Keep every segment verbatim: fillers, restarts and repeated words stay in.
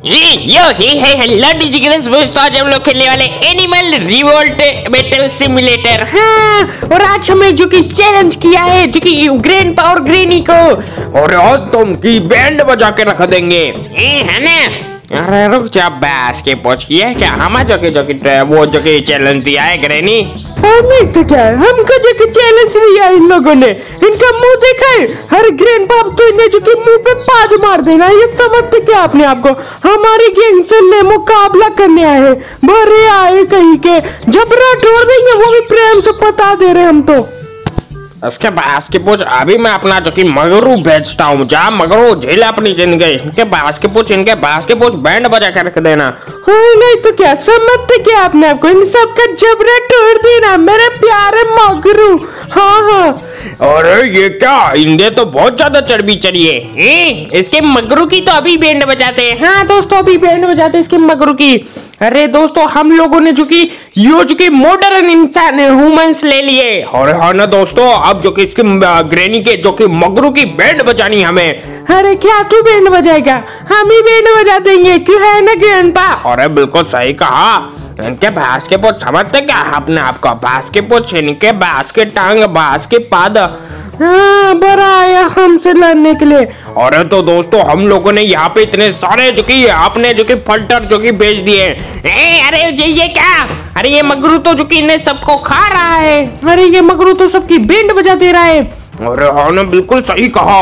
यो हे हे hello digitals दोस्तों, आज हम लोग खेलने वाले एनिमल रिवोल्ट बैटल सिमुलेटर। हाँ, और आज हमें जो कि चैलेंज किया है जो कि ग्रैंडपा और ग्रैनी को, और आज तुम की बैंड बजा के रख देंगे ए, है ना। अरे रुक जा, बैस के पूछ किया है क्या हम जो कि जो कि वो जो कि चैलेंज दिया है ग्रैनी? नहीं तो क्या है, हमको जो कि चैलेंज दिया इन लोगों ने, इनका मुंह देखा है। हर ग्रैंडपा तो इन्हें जो कि मुंह पे पाद मार देना, ये समझते क्या अपने आप को? हमारी गैंग से ने मुकाबला करने आए हैं, भरे आए कहीं के, जबरा तोड़ देंगे, वो भी प्रेम से बता दे रहे हम तो। उसके बास के पूछ अभी मैं अपना जो कि मगरू भेजता हूँ, जा मगरू झेल अपनी जिंदगी। इनके बास के पूछ इनके बास के पूछ बैंड बजा के रख देना। हाँ, नहीं तो क्या, समझते क्या अपने आप को? इन सब का जबरा तोड़ देना मेरे प्यारे मगरू। हाँ हाँ, अरे ये क्या, इनके तो बहुत ज्यादा चर्बी चढ़ी है। इसके मगरू की तो अभी बैंड बजाते हैं। हाँ दोस्तों, अभी बैंड बजाते इसके मगरू की। अरे दोस्तों, हम लोगों ने जो कि यो जो कि मॉडर्न इंसान ह्यूमंस ले लिए। और हाँ ना दोस्तों, अब जो कि इसकी ग्रैनी के जो कि मगरू की बैंड बजानी हमें। अरे क्या तू बैंड बजाएगा? हम ही बैंड बजा देंगे, क्यों है ना ग्रैंडपा? अरे बिल्कुल सही कहा। इनके बास के पूछ समझते क्या अपने आप को? बास के पूछ इनके बास के टांग बास के पाद। हाँ, बड़ा आया हमसे लड़ने के लिए। अरे तो दोस्तों, हम लोगों ने यहाँ पे इतने सारे जो कि आपने जो कि फल्टर जो कि बेच दिए। ए, अरे ये, ये क्या? अरे ये मगरू तो जो कि इन्हें सबको खा रहा है। अरे ये मगरू तो सबकी बैंड बजा दे रहा है। अरे हाँ ना, बिल्कुल सही कहा।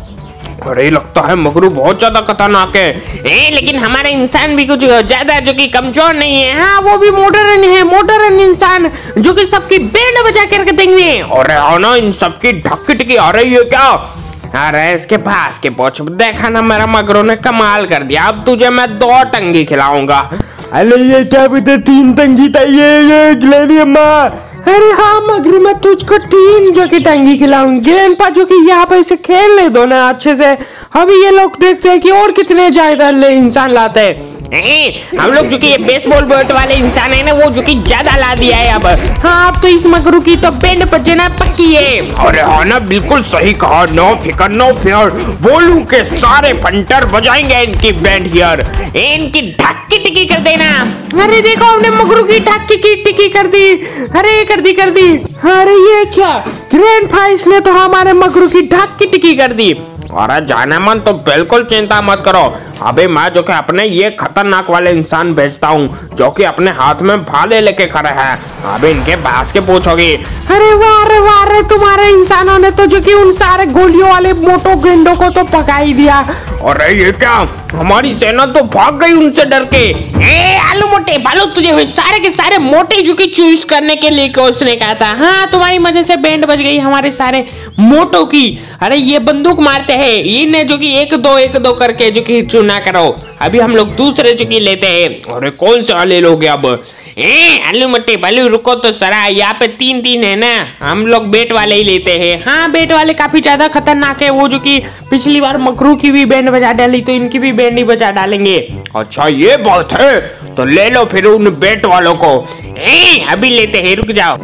अरे लगता है मगरू बहुत ज्यादा खतरनाक है। ए, लेकिन हमारे इंसान भी कुछ ज्यादा जो कि कमजोर नहीं है। हाँ, वो भी मॉडर्न है, मॉडर्न इंसान जो कि सबकी बैंड बजा के रख देंगे। अरे हाँ ना, इन सबकी ढक्की टिकी। अरे ये क्या? अरे इसके पास के पूछ देखा ना, मेरा मगरू ने कमाल कर दिया। अब तुझे मैं दो टंगी खिलाऊंगा। अरे ये क्या बता, तीन टंगी था ये ये खिलानी अम्मा। अरे हाँ मगरू, मैं तुझको तीन जो की टंगी खिलाऊंगी। ग्रैंडपा जो कि यहाँ पे इसे खेलने दो ना अच्छे से। अभी ये लोग देखते हैं कि और कितने ज्यादा इंसान लाते हैं। ए, हम लोग जो कि ये बेसबॉल बैट वाले इंसान है ना, वो जो कि ज्यादा ला दिया है अब। हाँ, अब तो इस मगरू की तो बैंड बजना पक्की है। अरे हाँ ना, बिल्कुल सही कहा। नो फिकर नो फियर, बोलू के सारे फंटर बजाएंगे इनकी बैंड हियर। इनकी ढक्की टिकी कर देना। अरे देखो, हमने मगरू की ढक्की की टिकी कर दी। अरे कर दी कर दी। अरे ये क्या, ग्रैंडपा इसने तो हमारे मगरू की ढक्की टिकी कर दी। अरे जाने मन तो बिल्कुल चिंता मत करो। अबे मैं जो कि अपने ये खतरनाक वाले इंसान भेजता हूँ जो कि अपने हाथ में भाले लेके खड़े हैं। अबे इनके बास के पूछोगी। अरे वाह रे वाह रे, तुम्हारे इंसानों ने तो जो कि उन सारे गोलियों वाले मोटो गेंडों को तो पका ही दिया। अरे ये क्या, हमारी सेना तो भाग गई उनसे डर के। ए आलू मोटे भालू, तुझे सारे के सारे मोटे जो कि चूज करने के लिए उसने कहा था। हाँ, तुम्हारी मजे से बैंड बज गई हमारे सारे मोटो की। अरे ये बंदूक मारते हैं, इन्हें जो कि एक दो एक दो करके जो कि चुना करो। अभी हम लोग दूसरे जो कि लेते हैं। अरे कौन से वाले लोगे अब? ए आलू मोटे भालू रुको तो सरा, यहाँ पे तीन तीन है ना, हम लोग बेट वाले ही लेते हैं। हाँ, बेट वाले काफी ज्यादा खतरनाक है। वो जो कि पिछली बार मगरू की भी बैंड बजा डाली, तो इनकी भी बैंड ही बजा डालेंगे। अच्छा ये बात है, तो ले लो फिर उन बेट वालों को। ए अभी लेते हैं, रुक जाओ।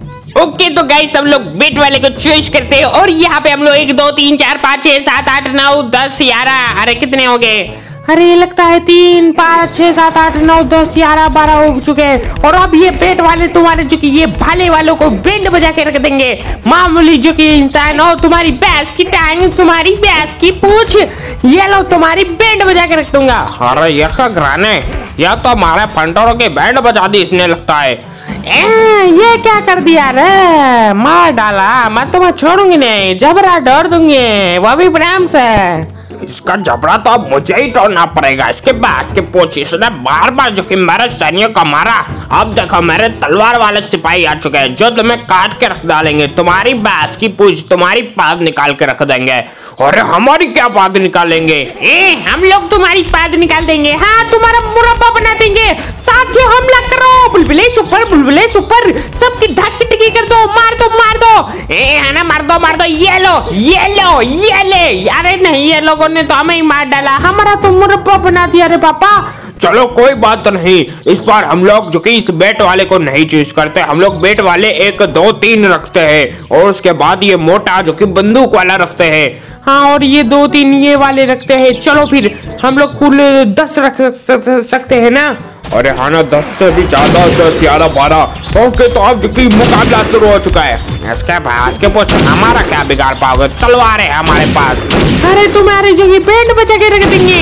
ओके तो गाइस, हम लोग बेट वाले को चॉइस करते हैं और यहाँ पे हम लोग एक दो तीन चार पाँच छह सात आठ नौ दस ग्यारह, अरे कितने हो गए? अरे ये लगता है तीन पाँच छह सात आठ नौ दस ग्यारह बारह हो चुके हैं। और अब ये बेट वाले तुम्हारे जो कि ये भाले वालों को बैंड बजा के रख देंगे। मामूली जो कि इंसान हो, तुम्हारी भैंस की टांग, तुम्हारी भैंस की पूंछ, ये लो तुम्हारी बैंड बजा के रख दूंगा। अरे ये क्या ग्राने, या तो हमारे फंटरों के बैंड बजा दी इसने लगता है। ए, ये क्या कर दिया रे, मार डाला। मैं तुम्हें छोड़ूंगी नहीं, जबरा डर दूंगी, वो भी प्रेम से। इसका जबड़ा तो अब मुझे ही तोड़ना पड़ेगा। इसके बाद के पूछ इसने बार बार जो कि मेरे सैनिकों को मारा। अब देखो मेरे तलवार वाले सिपाही आ चुके हैं जो तुम्हें काट के रख डालेंगे। तुम्हारी बास की पूछ, तुम्हारी पाद निकाल के रख देंगे। अरे हमारी क्या पाद निकालेंगे? ए, हम लोग तुम्हारी पाद निकाल देंगे। हाँ, तुम्हारा मुरब्बा बना देंगे। साथियों हमला करो, बुलबुले सुपर बुलबुले सुपर, सबकी ढक्की टिकी कर दो, मार दो मार दो। ए है ना, मार दो मार दो, ये लो ये लो ये ले। अरे नहीं, ये लोगों ने तो हमें ही मार डाला, हमारा तो मुरब्बा बना दिया रे पापा। चलो कोई बात नहीं, इस बार हम लोग जो कि इस बेट वाले को नहीं चूज करते। हम लोग बेट वाले एक दो तीन रखते हैं और उसके बाद ये मोटा जो कि बंदूक वाला रखते हैं। हाँ और ये दो तीन ये वाले रखते हैं। चलो फिर हम लोग कुल दस रख सकते हैं ना। अरे हाँ ना, दस से भी ज्यादा, दस ग्यारह बारह। ओके तो अब जो कि मुकाबला शुरू हो चुका है। इसके पास के पूछ हमारा क्या बिगाड़ पाओगे, तलवार है हमारे पास। अरे तुम्हारे जो कि बैंड बचा के रख देंगे।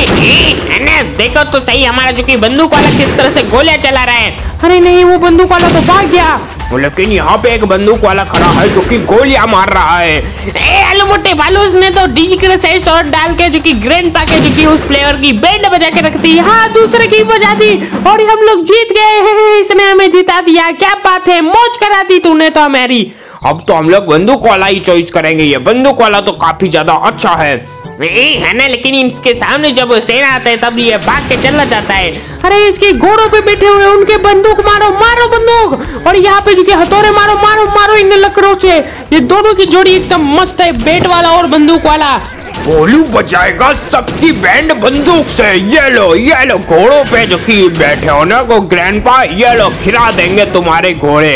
ए, देखो तो सही हमारा जो कि बंदूक वाला किस तरह से गोलियां चला रहा है। अरे नहीं, वो बंदूक वाला तो भाग गया। लेकिन यहाँ पे एक बंदूक वाला खड़ा है जो कि गोलियां मार रहा है। ए आलू मोटे भालू, उसने तो डिजिटल शॉट डाल के जो कि ग्रैंडपा के जो कि उस प्लेयर की बैंड बजा के रख दी। हाँ दूसरे की बजा दी और हम लोग जीत गए। इसने हमें जिता दिया, क्या बात है, मौज करा दी तूने तो हमारी। अब तो हम लोग बंदूक वाला ही चॉइस करेंगे। ये बंदूक वाला तो काफी ज्यादा अच्छा है। ए, है ना, लेकिन इसके सामने जब सेना आता है तब ये भाग के चला जाता है। अरे इसके घोड़ों पे बैठे हुए उनके बंदूक मारो मारो बंदूक, और यहाँ पे जो कि हथौड़े मारो मारो मारो इन लकड़ों से। ये दोनों की जोड़ी एकदम मस्त है, बैट वाला और बंदूक वाला। गोलू बचाएगा सबकी बैंड बंदूक से। ये लो ये लो, घोड़ों पे जो कि बैठे हो ना को ग्रैंडपा, ये लो खिला देंगे तुम्हारे घोड़े।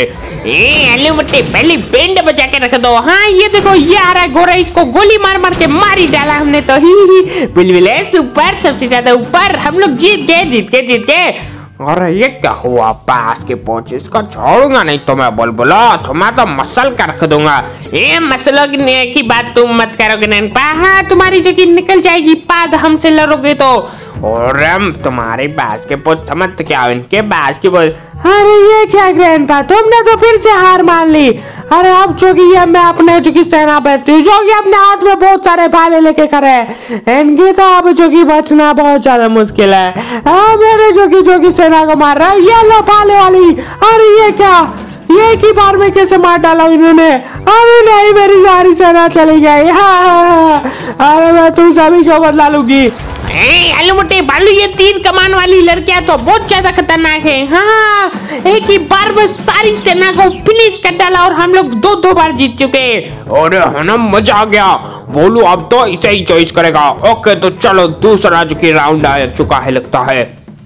ए आलू मोटे, पहले बैंड बजा के रख दो। हाँ ये देखो, ये आ रहा है घोड़ा, इसको गोली मार मार के मार ही डाला हमने तो। ही ही बुलबुले सुपर, सबसे ज्यादा ऊपर, हम लोग जीत गए जीत के जीत के। अरे ये क्या हुआ, पास के पहुंचे, इसका छोड़ूंगा नहीं तो मैं बुलबुला, तो मैं तो मसल कर रख दूंगा। ए मसलों की बात तुम मत करो ग्रैंडपा। हाँ तुम्हारी जो कि निकल जाएगी पाद हमसे लड़ोगे तो। और हम तुम्हारी बास के पोच समझ क्या, इनके बास की पोच। अरे ये क्या ग्रैंडपा, तुमने तो फिर से हार मान ली। अरे अब जो कि ये मैं अपने जो कि सेना बैठती हूँ, जो कि अपने हाथ में बहुत सारे भाले लेके खड़े हैं, इनकी तो अब जो कि बचना बहुत ज्यादा मुश्किल है। अब मेरे जो कि जो कि सेना को मार रहा है, ये लो भाले वाली। अरे ये क्या, ये एक ही बार में कैसे मार डाला इन्होंने। अरे नहीं, मेरी सारी सेना चली गई। हाँ हाँ हाँ, अरे मैं तुम सभी को बदला लूंगी। आलू मोटे भालू, ये तीर कमान वाली लड़कियां तो बहुत ज्यादा खतरनाक है। हाँ एक ही बार में सारी सेना को फिनिश कर डाला और हम लोग दो दो बार जीत चुके। अरे है ना, मजा आ गया। बोलू अब तो इसे ही चॉइस करेगा। ओके तो चलो दूसरा जो कि राउंड आ चुका है लगता है।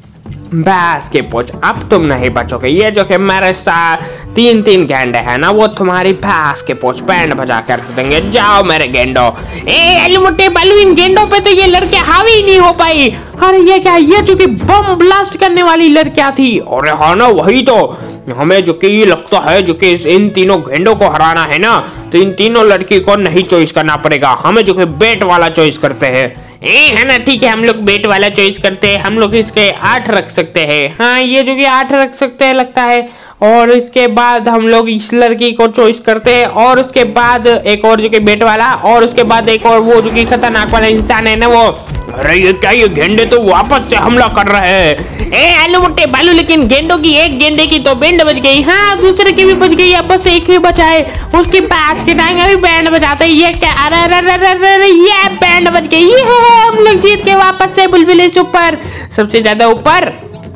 बस के पूछ, अब तुम नहीं बचोगे। ये जो कि मेरे साथ तीन तीन गेंडे हैं ना, वो तुम्हारी भैंस के पूछ बैंड बजा कर रख देंगे। जाओ मेरे गेंडो। ए आलू मोटे बालू, इन गेंडों पे तो ये लड़कियां हावी ही नहीं हो पाई। अरे ये क्या, ये जो कि बम ब्लास्ट करने वाली लड़कियां थी। अरे हाँ ना, वही तो। हमें जो कि ये लगता है जो कि इन तीनों गेंडों को हराना है ना, तो इन तीनों लड़की को नहीं चॉइस करना पड़ेगा, हमें जो कि बैट वाला चॉइस करते हैं। ए है ना, ठीक है, हम लोग बेट वाला चॉइस करते हैं। हम लोग इसके आठ रख सकते हैं। हाँ ये जो कि आठ रख सकते हैं लगता है। और इसके बाद हम लोग इस लड़की को चॉइस करते हैं, और उसके बाद एक और जो कि बेट वाला, और उसके बाद एक और वो जो कि खतरनाक वाला इंसान है ना वो। अरे ये क्या, ये गेंडे तो वापस से हमला कर रहे हैं। ए आलू मोटे बालू, लेकिन गेंडों की एक गेंडे की तो बैंड बज गई। हाँ दूसरे की भी बज गई, अब बस एक ही बचा है। उसके पास के टाइम भी बैंड बजाते हैं। ये क्या, अरे अरे अरे अरे ये बैंड बज गई। ये हम लोग जीत के वापस से बुलबुले ऊपर, सबसे ज्यादा ऊपर।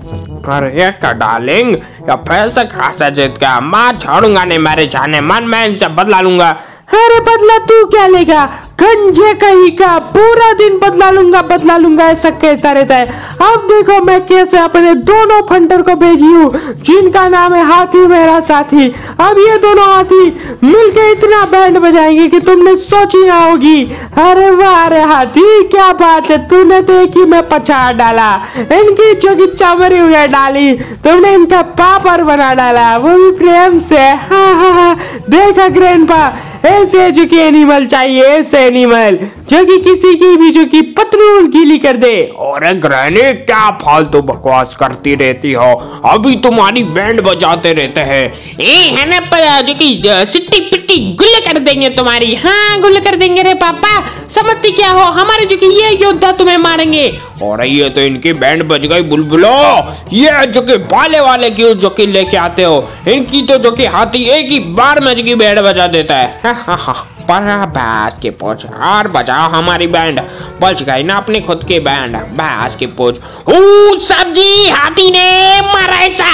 अरे ये क्या डार्लिंग, या पैसा खासा जीत गया। मैं छोड़ूंगा नहीं मेरे जाने मन, मैं इनसे बदला लूंगा। अरे बदला तू क्या लेगा, गंजे कहीं का, पूरा दिन बदला लूंगा बदला लूंगा ऐसा कहता रहता है। अब देखो मैं कैसे अपने दोनों फंटर को भेजी हूँ, जिनका नाम है हाथी मेरा साथी। अब ये दोनों हाथी मिलके इतना बैंड बजाएंगे कि तुमने सोची ना होगी। अरे वाह रे हाथी, क्या बात है, तूने तो एक ही में पछाड़ डाला। इनकी जो की चमड़ी हुई डाली, तुमने इनका पापड़ बना डाला, वो भी प्रेम से। हाँ हाँ हाँ, देखा ग्रैंडपा, ऐसे जो कि एनिमल चाहिए, ऐसे एनिमल जो कि किसी की भी जो कि पतलून गीली कर दे। और ग्रैनी क्या फालतू बकवास करती रहती हो, अभी तुम्हारी बैंड बजाते रहते हैं। ए है ना, जो कि सिट्टी पिट्टी गुल्ले कर देंगे तुम्हारी। हाँ गुल्ले कर देंगे रे पापा, समझती क्या हो, हमारे जो कि ये योद्धा तुम्हें मारेंगे। और ये तो इनकी बैंड बज गई बुलबुलो। ये जो कि बाले वाले की जो कि लेके आते हो, इनकी तो जो कि हाथी एक ही बार में जो कि बैंड बजा देता है। हाँ हाँ हाँ, भैंस के पोच और बजाओ हमारी बैंड, बच गई ना अपनी खुद की बैंड। भैंस के पोच, ओ सब्जी, हाथी ने मारा ऐसा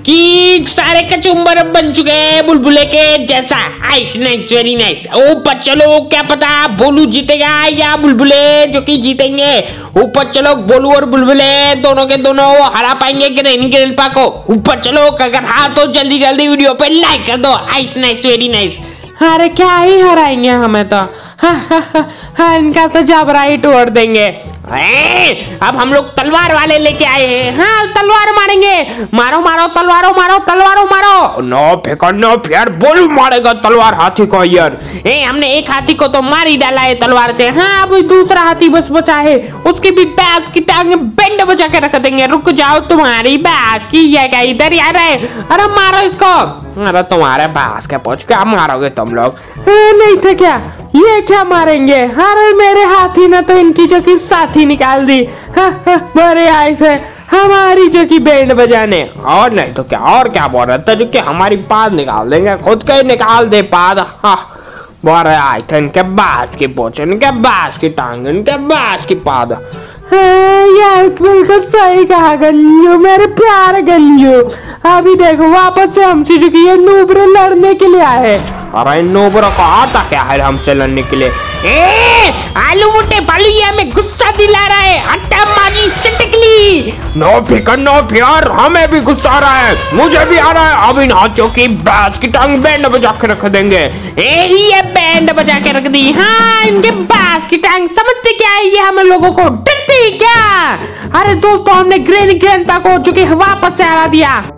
कि सारे कचुम्बर बन चुके हैं बुलबुले के जैसा। Ice nice, very nice. ऊपर चलो, क्या पता बोलू जीतेगा या बुलबुले जो कि जीतेंगे। ऊपर चलो, बोलू और बुलबुले दोनों के दोनों हरा पाएंगे ग्रैनी ग्रैंडपा को। ऊपर चलो, अगर हाँ तो जल्दी जल्दी वीडियो पे लाइक कर दो। Ice nice, very nice. अरे क्या ही हराएंगे हमें तो, हाँ हाँ हाँ हाँ, इनका तो जबरा ही तोड़ देंगे। ए, अब हम लोग तलवार वाले लेके आए हैं। हाँ तलवार मारेंगे, मारो मारो तलवारों मारो तलवारों मारो। नो फेंको नो यार, बुल मारेगा तलवार हाथी को यार। ए, हमने एक हाथी को तो मार ही डाला है तलवार से। हाँ अब दूसरा हाथी बस बचा है, उसकी भी बैस की टांग बेंड बचा के रख देंगे। रुक जाओ, तुम्हारी बैस की ये क्या इधर ही आ रहा है? अरे मारो इसको। अरे तुम्हारे बास के पूछ क्या मारोगे तुम लोग? नहीं था क्या, ये क्या मारेंगे? अरे मेरे हाथी ने तो इनकी जो की साथी निकाल दी। हाँ हाँ, बड़े आए थे हमारी जो की बैंड बजाने। और नहीं तो क्या, और क्या बोल रहे थे जो कि हमारी पाद निकाल देंगे, खुद के ही निकाल दे पाद। हाँ बोल रहे आए थे इनके बास की पूछ, इनके बास की टांग, इनके बास की पाद। हाँ, यार बिल्कुल सही कहा गंजू, मेरे प्यारे गंजू। अभी देखो वापस से हमसे जो कि ये नूबरे लड़ने के लिए आए। अरे नूबरों को आता क्या है हमसे लड़ने के लिए? ए, आलू मोटे बालू ये हमें गुस्सा दिला रहा है। अट्टा मारी सिटकली। नो फिकर नो फियर, हमें भी गुस्सा आ रहा है, मुझे भी आ रहा है। अब इन हाथियों की बास की टांग बैंड बजा के रख देंगे। ए, ये बैंड बजा के रख दी। हाँ इनके बास की टांग समझते क्या है, ये हम लोगों को डरते क्या? अरे दोस्तों हमने ग्रैनी ग्रैंडपा को जो कि वापस से हरा दिया।